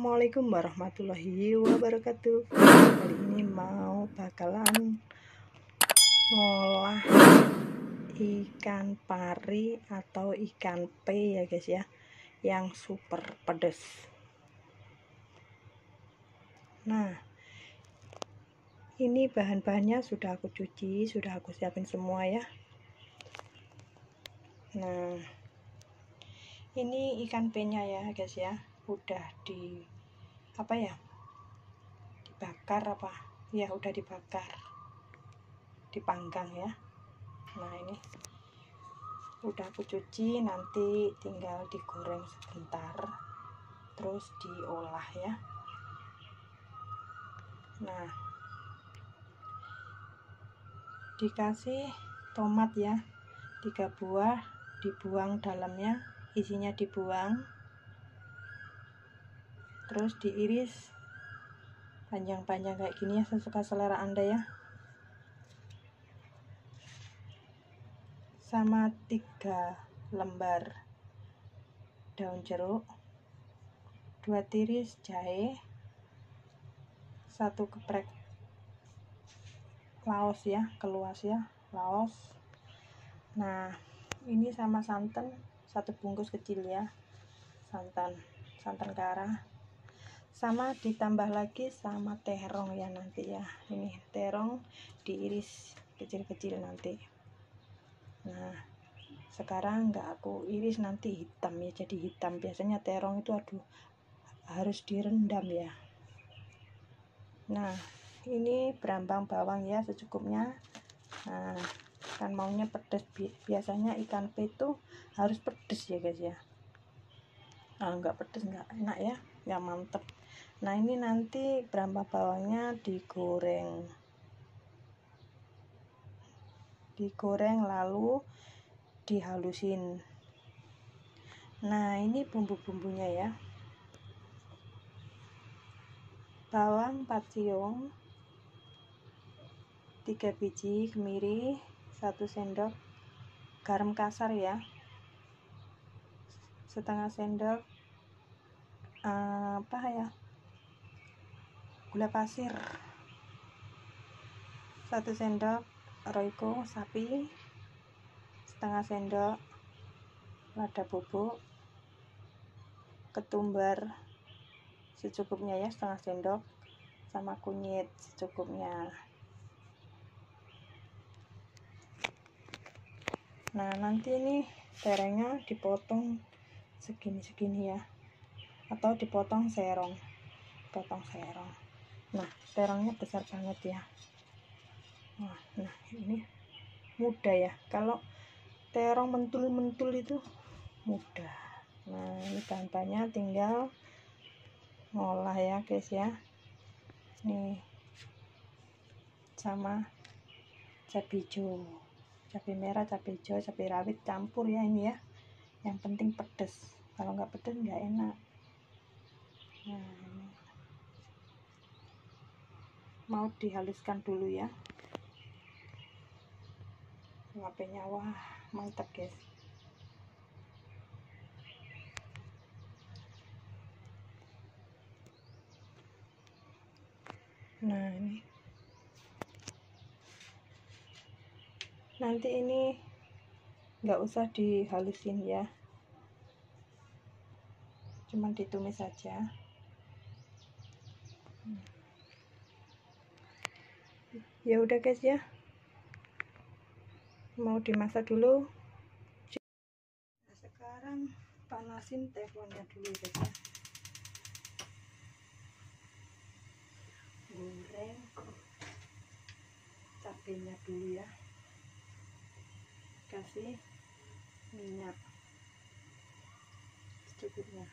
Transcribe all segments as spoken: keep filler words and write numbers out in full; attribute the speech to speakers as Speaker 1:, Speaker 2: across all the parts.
Speaker 1: Assalamualaikum warahmatullahi wabarakatuh. Kali ini mau bakalan ngolah ikan pari atau ikan pe ya guys ya, yang super pedas. Nah, ini bahan-bahannya sudah aku cuci, sudah aku siapin semua ya. Nah, ini ikan pe-nya ya guys ya, udah di apa ya, dibakar apa ya, udah dibakar, dipanggang ya. Nah, ini udah aku cuci, nanti tinggal digoreng sebentar terus diolah ya. Nah, dikasih tomat ya, tiga buah, dibuang dalamnya, isinya dibuang, terus diiris panjang-panjang kayak gini ya, sesuka selera Anda ya. Sama tiga lembar daun jeruk, dua tiris jahe, satu geprek laos ya, keluas ya, laos. Nah, ini sama santan satu bungkus kecil ya, santan santan kara, sama ditambah lagi sama terong ya nanti ya. Ini terong diiris kecil-kecil nanti. Nah, sekarang nggak aku iris, nanti hitam ya, jadi hitam. Biasanya terong itu aduh harus direndam ya. Nah, ini berambang bawang ya secukupnya. Nah, kan maunya pedas, biasanya ikan pe itu harus pedas ya guys ya. Nah, nggak pedas nggak enak ya, nggak mantep. Nah, ini nanti berambang bawangnya digoreng digoreng lalu dihalusin. Nah, ini bumbu-bumbunya ya, bawang empat siung, tiga biji kemiri, satu sendok garam kasar ya, setengah sendok uh, apa ya, gula pasir, satu sendok roiko sapi, setengah sendok lada bubuk, ketumbar secukupnya ya, setengah sendok, sama kunyit secukupnya. Nah, nanti ini terengnya dipotong segini-segini ya, atau dipotong serong, potong serong. Nah, terongnya besar banget ya. Nah, nah ini mudah ya, kalau terong mentul-mentul itu mudah. Nah, ini bahan-bahannya tinggal ngolah ya guys ya. Nih, sama cabai hijau, cabai merah, cabai hijau, cabai rawit campur ya ini ya. Yang penting pedas, kalau nggak pedas nggak enak. Nah, ini mau dihaluskan dulu ya. H P-nya wah mantap guys. Nah, ini nanti ini nggak usah dihalusin ya, cuman ditumis saja. Ya udah guys ya, mau dimasak dulu. Nah, sekarang panasin teflonnya dulu guys ya. Goreng cabenya dulu ya, kasih minyak secukupnya.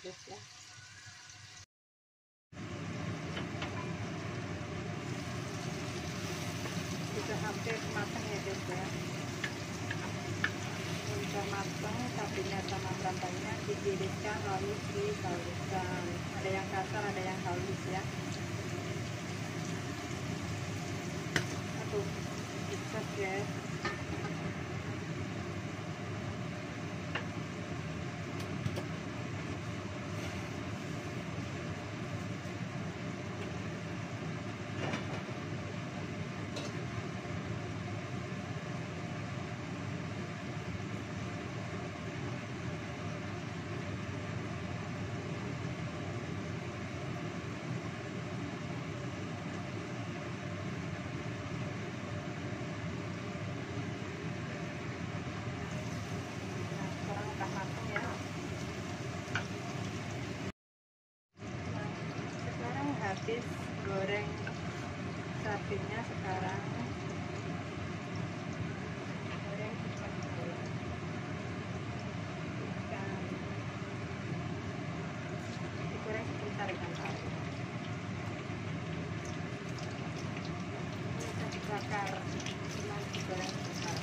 Speaker 1: guys ya. Sudah hampir matang ya guys ya. Sudah matang, tapinya sama sambelnya ditiriskan lalu dihaluskan. Ada yang kasar, ada yang halus ya. Aduh, bisa guys. Habis goreng sapinya, sekarang goreng ikan ikan digoreng sebentar ikan teri bisa dibakar, cuma digoreng sebentar.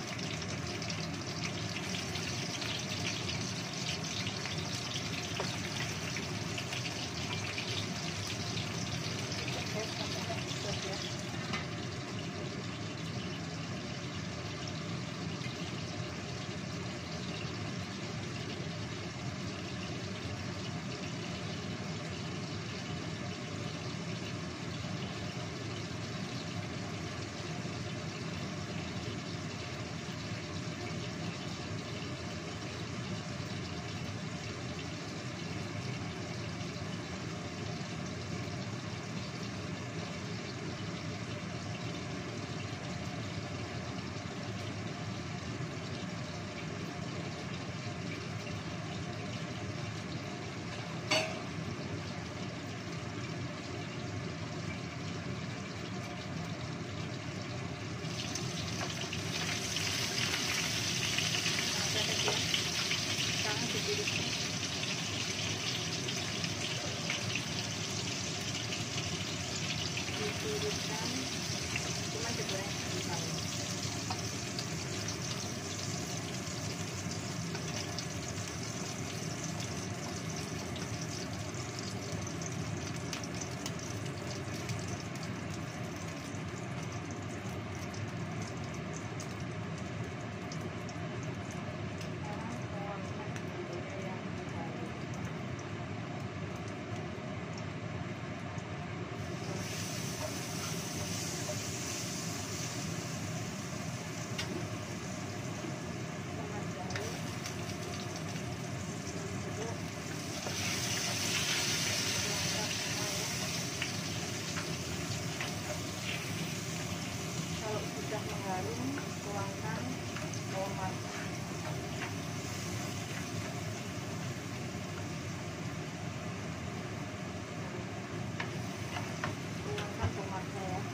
Speaker 1: Ditiriskan, cuma digoreng sebentar. Mengharum, tuangkan tomat. Tuangkan tomatnya ya.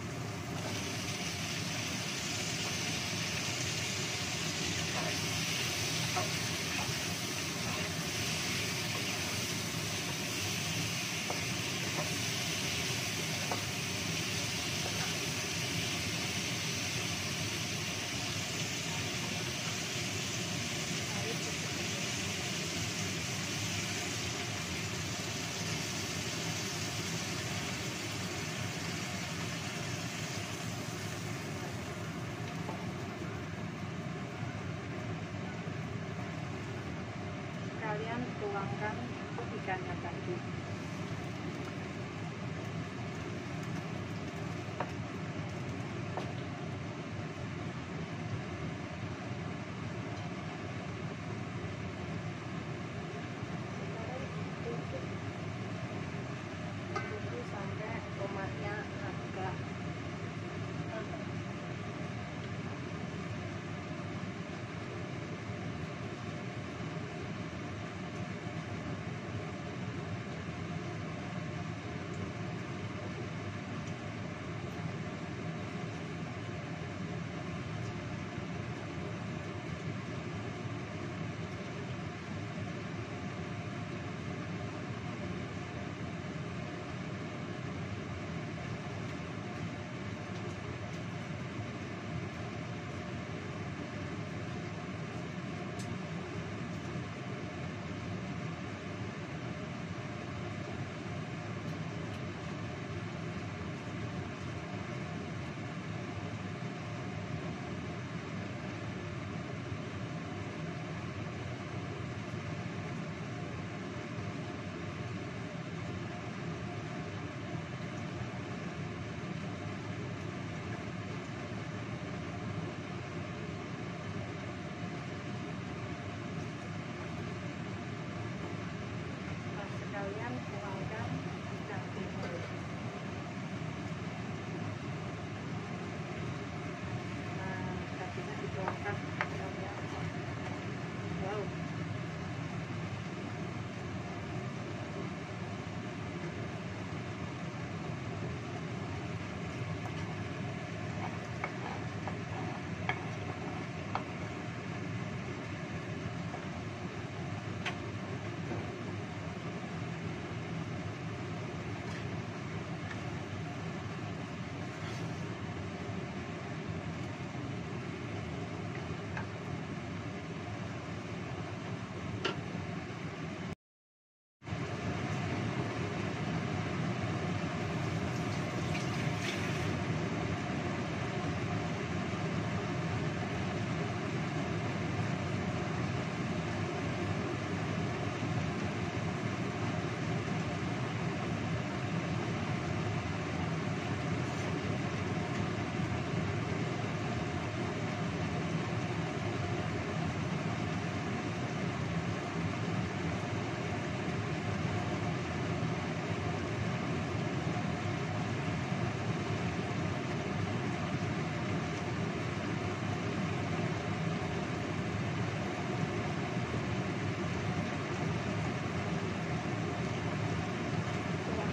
Speaker 1: Kalian tuangkan ikannya tadi. Tunggu sampai tomatnya agak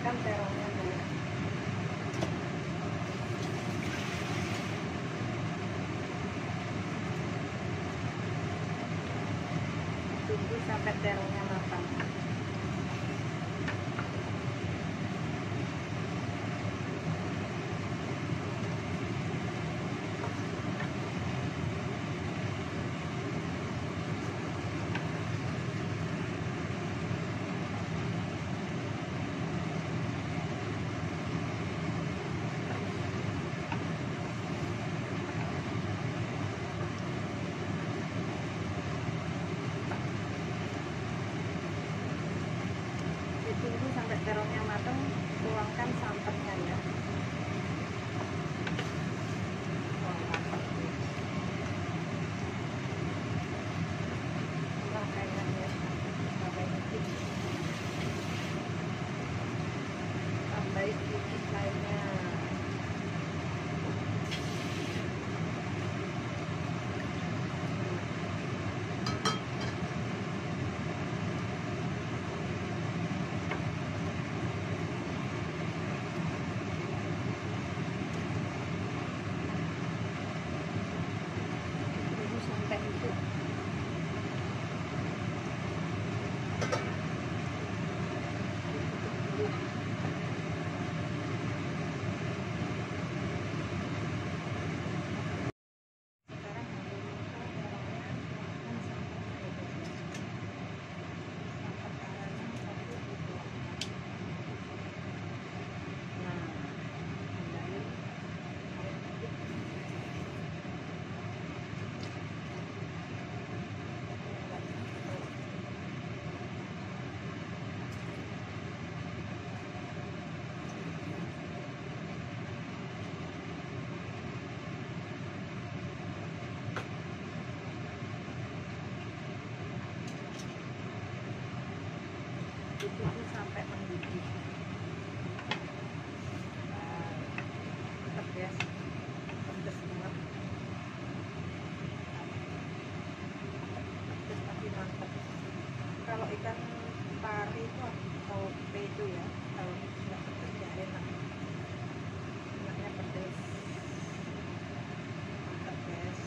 Speaker 1: tuangkan terongnya dulu. Tunggu sampai terongnya matang. Tunggu sampai terongnya matang, tuangkan santannya ya. Wah, mantap. Wah, kayaknya tambahin dikit, tambahin dikit lainnya. Tunggu sampai mendidih. Nah, mantap ya, pedas banget, pedas tapi mantap. Kalau ikan pari itu atau pe itu ya, kalau nggak pedas ya enak, enaknya pedas. Mantap guys.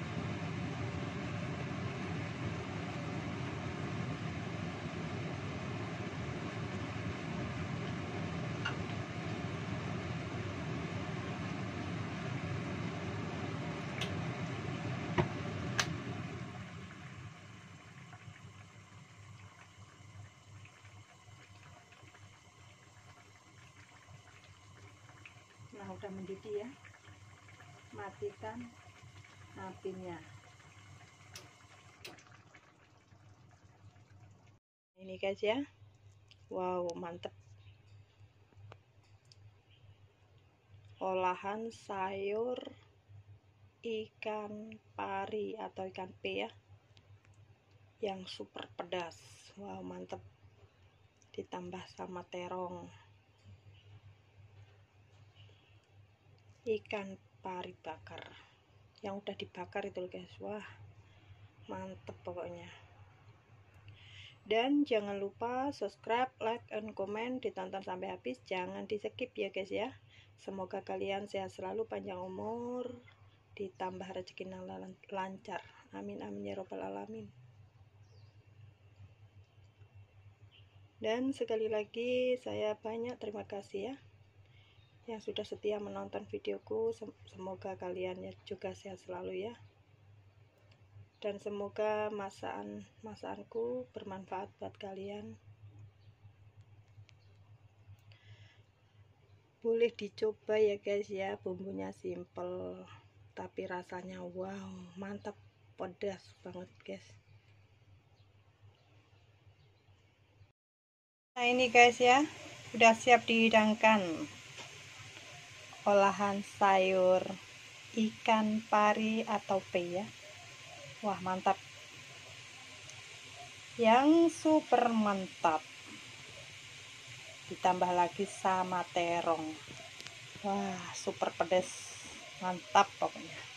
Speaker 1: Nah, udah mendidih ya, matikan apinya. Ini guys ya, wow mantep. Olahan sayur ikan pari atau ikan pe ya, yang super pedas. Wow mantep, ditambah sama terong ikan pari bakar yang udah dibakar itu guys. Wah mantep pokoknya. Dan jangan lupa subscribe, like, and comment, ditonton sampai habis, jangan di skip ya guys ya. Semoga kalian sehat selalu, panjang umur, ditambah rezeki lancar, amin amin ya robbal alamin. Dan sekali lagi saya banyak terima kasih ya yang sudah setia menonton videoku. Semoga kalian juga sehat selalu ya, dan semoga masakan masakanku bermanfaat buat kalian. Boleh dicoba ya guys ya, bumbunya simple tapi rasanya wow mantap, pedas banget guys. Nah ini guys ya, udah siap dihidangkan olahan sayur ikan pari atau pe ya. Wah mantap, yang super mantap, ditambah lagi sama terong. Wah super pedas, mantap pokoknya.